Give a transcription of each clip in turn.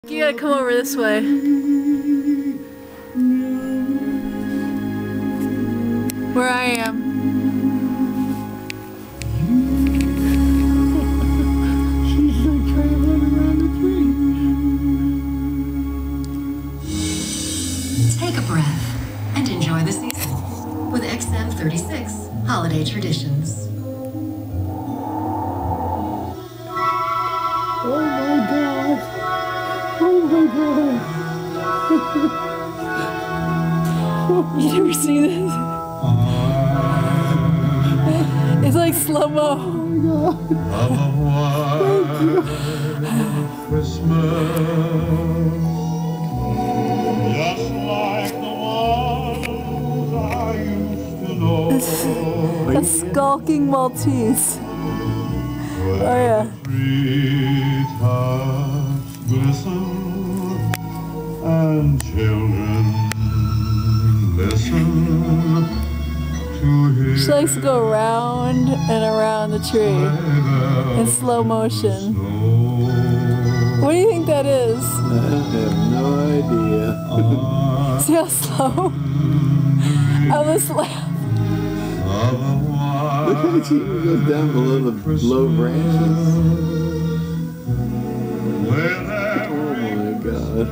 You gotta come over this way. Where I am. She's like traveling around the tree. Take a breath and enjoy the season with XM36 Holiday Traditions. Oh my God! Oh my God! You never seen this? It's like slow-mo. Oh my God! Christmas, just like the ones I used to know. A skulking Maltese. Oh yeah. Treetops glisten and children listen to hear. She likes to go around and around the tree in slow motion. What do you think that is? I have no idea. See how slow? I was like, Look how she goes down below the low branches. Oh my God.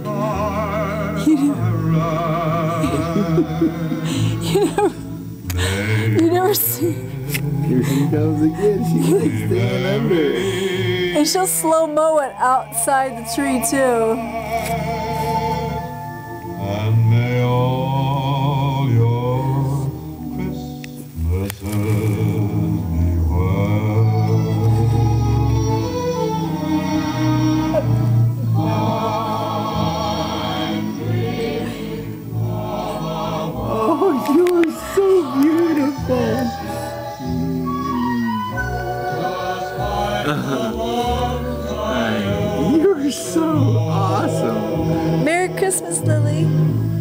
you never see. Here she comes again. She likes staying under. And she'll slow-mo it outside the tree too. And may all your Christmases be well. Oh, you are so beautiful. You're so awesome. Merry Christmas, Lily.